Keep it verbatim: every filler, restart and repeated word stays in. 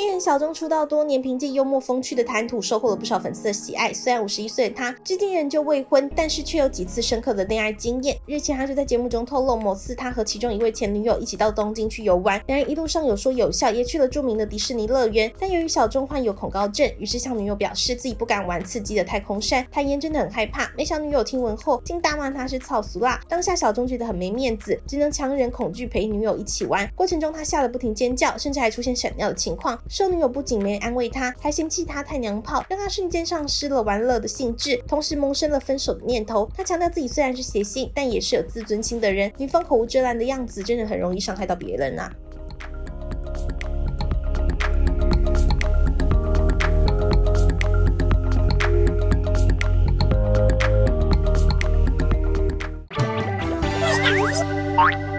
艺人小钟出道多年，凭借幽默风趣的谈吐收获了不少粉丝的喜爱。虽然五十一岁的他至今仍旧未婚，但是却有几次深刻的恋爱经验。日前他就在节目中透露，某次他和其中一位前女友一起到东京去游玩，两人一路上有说有笑，也去了著名的迪士尼乐园。但由于小钟患有恐高症，于是向女友表示自己不敢玩刺激的太空山，坦言真的很害怕。没想女友听闻后竟大骂他是草俗啦。当下小钟觉得很没面子，只能强忍恐惧陪女友一起玩。过程中他吓得不停尖叫，甚至还出现闪尿的情况。受女友不仅没安慰他，还嫌弃他太娘炮，让他瞬间丧失了玩乐的兴致，同时萌生了分手的念头。他强调自己虽然是谐星，但也是有自尊心的人。女方口无遮拦的样子，真的很容易伤害到别人啊。 Bye.